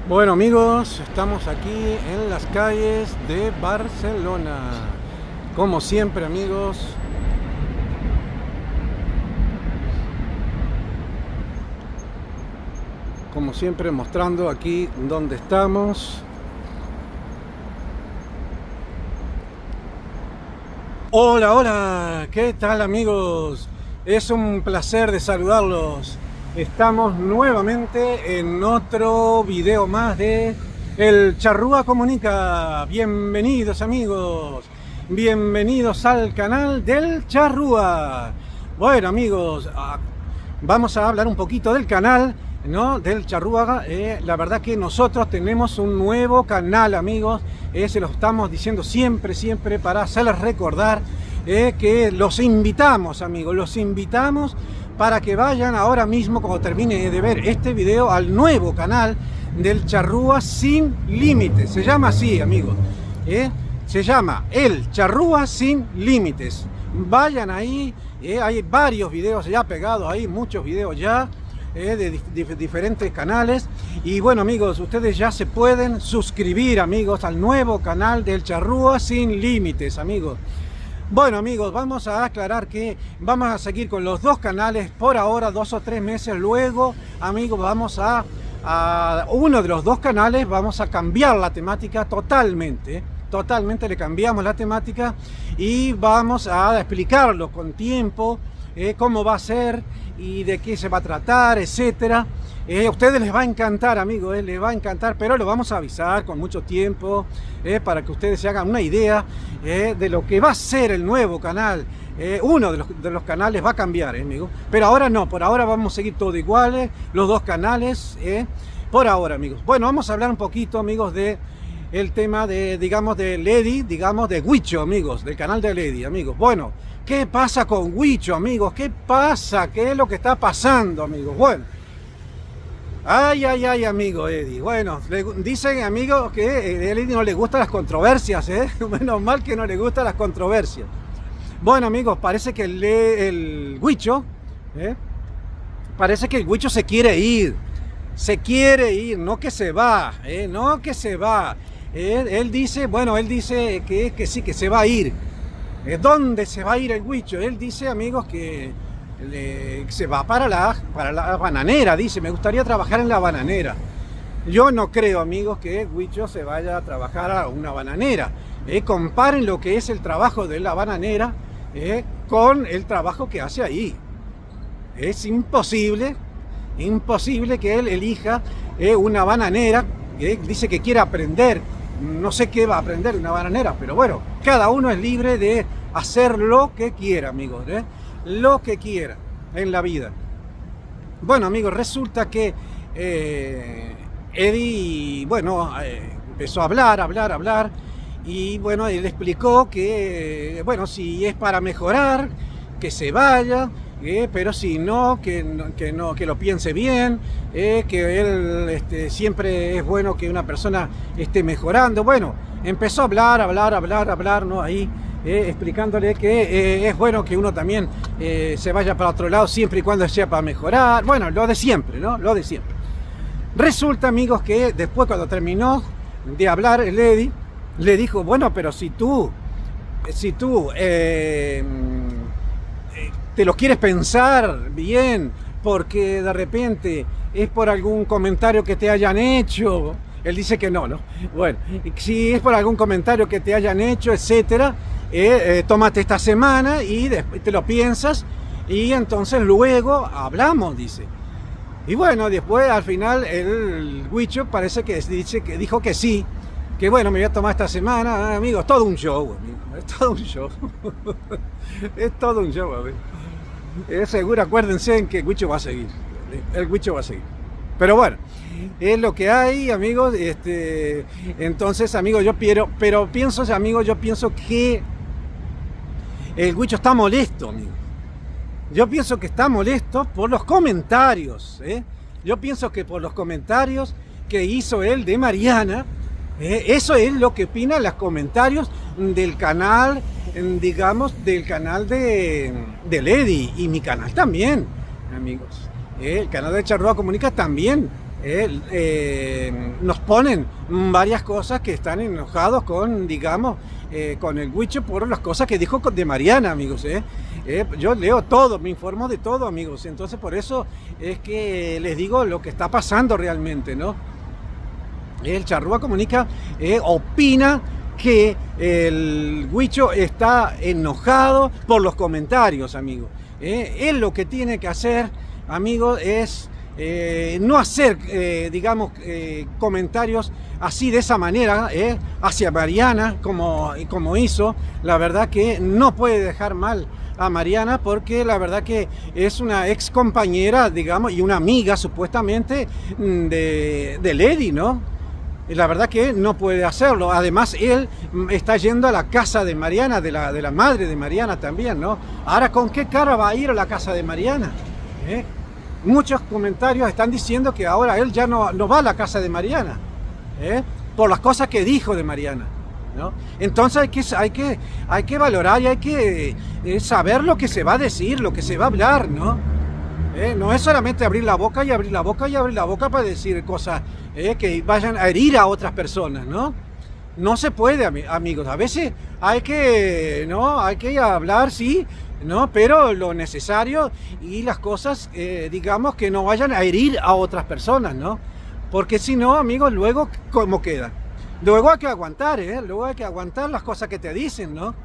Bueno amigos, estamos aquí en las calles de Barcelona. Como siempre amigos, mostrando aquí donde estamos. Hola, hola, ¿qué tal amigos? Es un placer de saludarlos. Estamos nuevamente en otro video más de El Charrúa Comunica. Bienvenidos amigos, bienvenidos al canal del Charrúa. Bueno amigos, vamos a hablar un poquito del canal, ¿no? Del Charrúa. La verdad que nosotros tenemos un nuevo canal amigos, se lo estamos diciendo siempre para hacerles recordar que los invitamos amigos, los invitamos para que vayan ahora mismo, cuando termine de ver este video, al nuevo canal del Charrúa Sin Límites. Se llama así amigos, se llama El Charrúa Sin Límites. Vayan ahí, hay varios videos ya pegados ahí, muchos videos ya de diferentes canales. Y bueno amigos, ustedes ya se pueden suscribir amigos al nuevo canal del Charrúa Sin Límites amigos. Bueno amigos, vamos a aclarar que vamos a seguir con los dos canales por ahora, 2 o 3 meses. Luego amigos, vamos a uno de los dos canales vamos a cambiar la temática totalmente le cambiamos la temática y vamos a explicarlo con tiempo, cómo va a ser y de qué se va a tratar, etcétera. A ustedes les va a encantar amigos, les va a encantar, pero lo vamos a avisar con mucho tiempo para que ustedes se hagan una idea de lo que va a ser el nuevo canal. Uno de los canales va a cambiar amigos, pero ahora no, por ahora vamos a seguir todo iguales, los dos canales por ahora amigos. Bueno, vamos a hablar un poquito amigos de el tema de, digamos, de Lady, digamos, de Huicho amigos, del canal de Lady amigos. Bueno, ¿qué pasa con Huicho amigos? ¿Qué pasa? ¿Qué es lo que está pasando amigos? Bueno, ay amigo Eddie. Bueno, dicen amigos que a Eddie no le gustan las controversias, menos mal que no le gustan las controversias. Bueno amigos, parece que el Huicho, parece que el Huicho se quiere ir, no que se va, no que se va. Él dice, bueno, él dice que sí, que se va a ir. ¿Dónde se va a ir el Huicho? Él dice amigos que se va para la bananera, dice, me gustaría trabajar en la bananera. Yo no creo amigos que Huicho se vaya a trabajar a una bananera. Comparen lo que es el trabajo de la bananera con el trabajo que hace ahí. Es imposible que él elija una bananera. Dice que quiere aprender, no sé qué va a aprender una bananera, pero bueno, cada uno es libre de hacer lo que quiera amigos, lo que quiera en la vida. Bueno amigos, resulta que Eddie, bueno, empezó a hablar y bueno, él explicó que, bueno, si es para mejorar, que se vaya, pero si no, que lo piense bien, que él siempre es bueno que una persona esté mejorando. Bueno, empezó a hablar, ¿no? Ahí, explicándole que es bueno que uno también se vaya para otro lado siempre y cuando sea para mejorar. Bueno, lo de siempre, ¿no? Lo de siempre. Resulta, amigos, que después cuando terminó de hablar, el Eddie le dijo, bueno, pero si tú te lo quieres pensar bien, porque de repente es por algún comentario que te hayan hecho. Él dice que no. Bueno, si es por algún comentario que te hayan hecho, etcétera, tómate esta semana y después te lo piensas y entonces luego hablamos, dice. Y bueno, después al final el Huicho parece que dijo que sí, que bueno, me voy a tomar esta semana, amigos. Es todo un show, amigo, es todo un show. Es todo un show, amigo. Es seguro, acuérdense en que el Huicho va a seguir. El Huicho va a seguir. Pero bueno, es lo que hay, amigos. Entonces, amigos, yo pienso que el Huicho está molesto, amigo. Yo pienso que está molesto por los comentarios. Yo pienso que por los comentarios que hizo él de Mariana. Eso es lo que opinan los comentarios del canal, digamos, del canal de Lady y mi canal también, amigos. El canal de Charrúa Comunica también nos ponen varias cosas que están enojados con, digamos, con el Huicho por las cosas que dijo de Mariana, amigos. Yo leo todo, me informo de todo, amigos. Entonces por eso es que les digo lo que está pasando realmente, ¿no? El Charrúa Comunica opina que el Huicho está enojado por los comentarios, amigos. Él lo que tiene que hacer, amigos, es no hacer, digamos, comentarios así de esa manera hacia Mariana, como hizo. La verdad que no puede dejar mal a Mariana, porque la verdad que es una ex compañera, digamos, y una amiga supuestamente de Lady, ¿no? Y la verdad que no puede hacerlo. Además, él está yendo a la casa de Mariana, de la madre de Mariana también, ¿no? Ahora, ¿con qué cara va a ir a la casa de Mariana? Muchos comentarios están diciendo que ahora él ya no va a la casa de Mariana, por las cosas que dijo de Mariana, ¿no? Entonces hay que valorar y hay que saber lo que se va a decir, lo que se va a hablar, ¿no? No es solamente abrir la boca y abrir la boca y abrir la boca para decir cosas que vayan a herir a otras personas, ¿no? No se puede, amigos. A veces hay que, ¿no? Hay que hablar, sí, ¿no? Pero lo necesario y las cosas, digamos, que no vayan a herir a otras personas, ¿no? Porque si no, amigos, luego, ¿cómo queda? Luego hay que aguantar, luego hay que aguantar las cosas que te dicen, ¿no?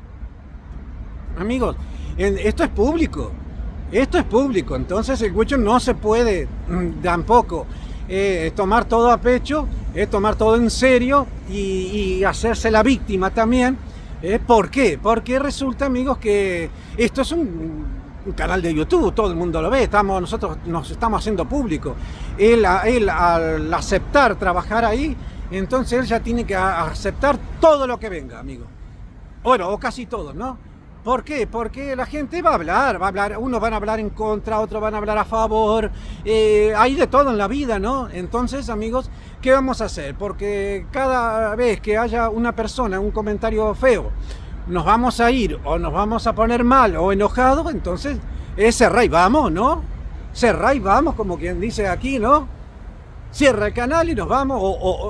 Amigos, esto es público. Esto es público, entonces el Huicho no se puede tampoco tomar todo a pecho, tomar todo en serio y hacerse la víctima también. ¿Por qué? Porque resulta, amigos, que esto es un canal de YouTube, todo el mundo lo ve, nosotros nos estamos haciendo público. Él al aceptar trabajar ahí, entonces él ya tiene que aceptar todo lo que venga, amigo. Bueno, o casi todo, ¿no? ¿Por qué? Porque la gente va a hablar, unos van a hablar en contra, otros van a hablar a favor, hay de todo en la vida, ¿no? Entonces, amigos, ¿qué vamos a hacer? Porque cada vez que haya una persona, un comentario feo, nos vamos a ir o nos vamos a poner mal o enojados, entonces cerrá y vamos, ¿no? Cerrá y vamos, como quien dice aquí, ¿no? Cierra el canal y nos vamos,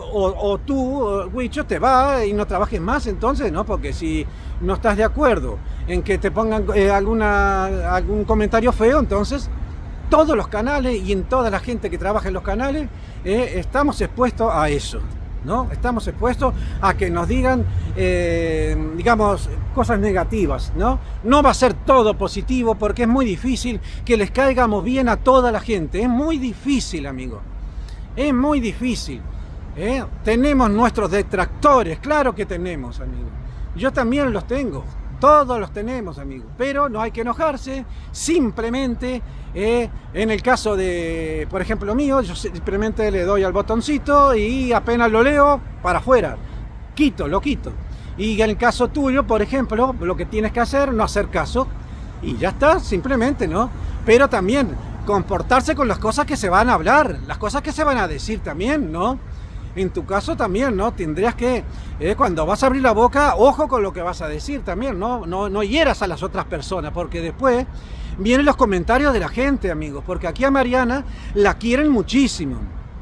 o tú, Huicho, te vas y no trabajes más entonces, ¿no? Porque si no estás de acuerdo en que te pongan algún comentario feo, entonces todos los canales y en toda la gente que trabaja en los canales estamos expuestos a eso, ¿no? Estamos expuestos a que nos digan, digamos, cosas negativas, ¿no? No va a ser todo positivo porque es muy difícil que les caigamos bien a toda la gente, es muy difícil, amigo. Es muy difícil. Tenemos nuestros detractores, claro que tenemos, amigos. Yo también los tengo, todos los tenemos, amigos. Pero no hay que enojarse, simplemente, en el caso de, por ejemplo, mío, yo simplemente le doy al botoncito y apenas lo leo, para afuera. Lo quito. Y en el caso tuyo, por ejemplo, lo que tienes que hacer, no hacer caso. Y ya está, simplemente, ¿no? Pero también comportarse con las cosas que se van a hablar, las cosas que se van a decir también, ¿no? En tu caso también, ¿no? Tendrías que, cuando vas a abrir la boca, ojo con lo que vas a decir también, ¿no? No hieras a las otras personas, porque después vienen los comentarios de la gente, amigos, porque aquí a Mariana la quieren muchísimo.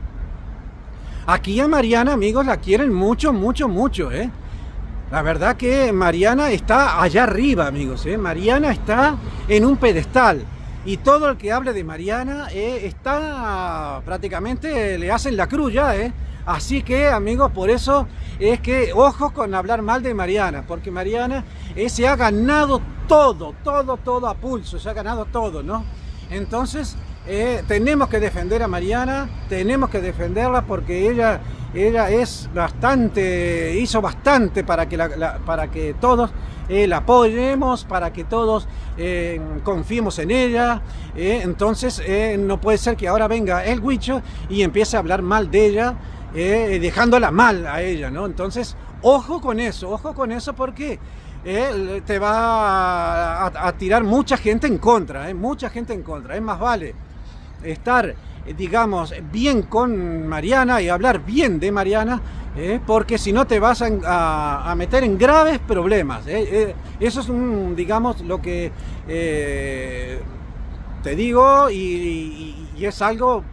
Aquí a Mariana, amigos, la quieren mucho, mucho, mucho, La verdad que Mariana está allá arriba, amigos, Mariana está en un pedestal. Y todo el que hable de Mariana está prácticamente, le hacen la cruz ya, Así que, amigos, por eso es que ojo con hablar mal de Mariana, porque Mariana se ha ganado todo a pulso, se ha ganado todo, ¿no? Entonces, tenemos que defender a Mariana, tenemos que defenderla porque ella es bastante, hizo bastante para que todos la apoyemos, para que todos confiemos en ella. Entonces no puede ser que ahora venga el Huicho y empiece a hablar mal de ella, dejándola mal a ella, ¿no? Entonces ojo con eso porque te va a tirar mucha gente en contra, mucha gente en contra. Es más vale estar, digamos, bien con Mariana y hablar bien de Mariana, porque si no te vas a meter en graves problemas. Eso es digamos, lo que te digo y es algo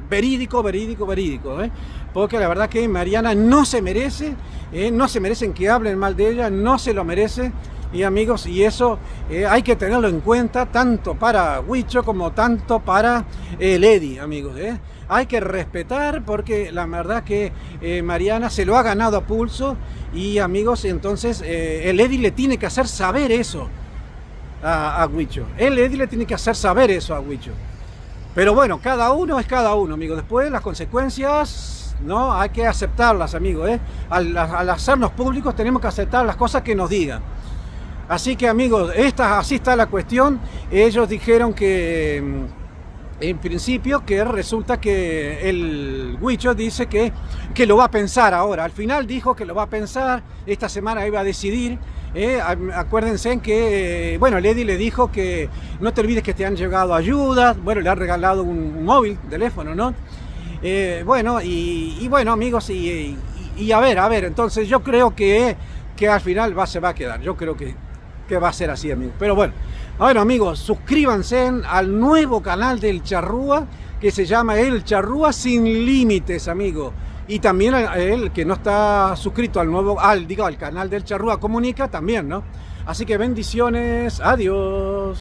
verídico, verídico, verídico, porque la verdad que Mariana no se merece, no se merecen que hablen mal de ella, no se lo merece. Y amigos, y eso hay que tenerlo en cuenta tanto para Huicho como tanto para el Eddie, amigos. Hay que respetar porque la verdad que Mariana se lo ha ganado a pulso y amigos, entonces el Eddie le tiene que hacer saber eso a Huicho. El Eddie le tiene que hacer saber eso a Huicho. Pero bueno, cada uno es cada uno, amigos. Después las consecuencias, no, hay que aceptarlas, amigos. Al hacernos públicos tenemos que aceptar las cosas que nos digan. Así que amigos, así está la cuestión. Ellos dijeron que en principio que resulta que el Huicho dice que lo va a pensar ahora. Al final dijo que lo va a pensar, esta semana iba a decidir. Acuérdense en que, bueno, el Eddie le dijo que no te olvides que te han llegado ayudas. Bueno, le han regalado un móvil, teléfono, ¿no? Bueno, y bueno amigos, y a ver, entonces yo creo que al final se va a quedar. Yo creo que va a ser así, amigos. Pero bueno, amigos, suscríbanse al nuevo canal del Charrúa, que se llama El Charrúa Sin Límites, amigos. Y también el que no está suscrito al canal del Charrúa Comunica, también, ¿no? Así que bendiciones, adiós.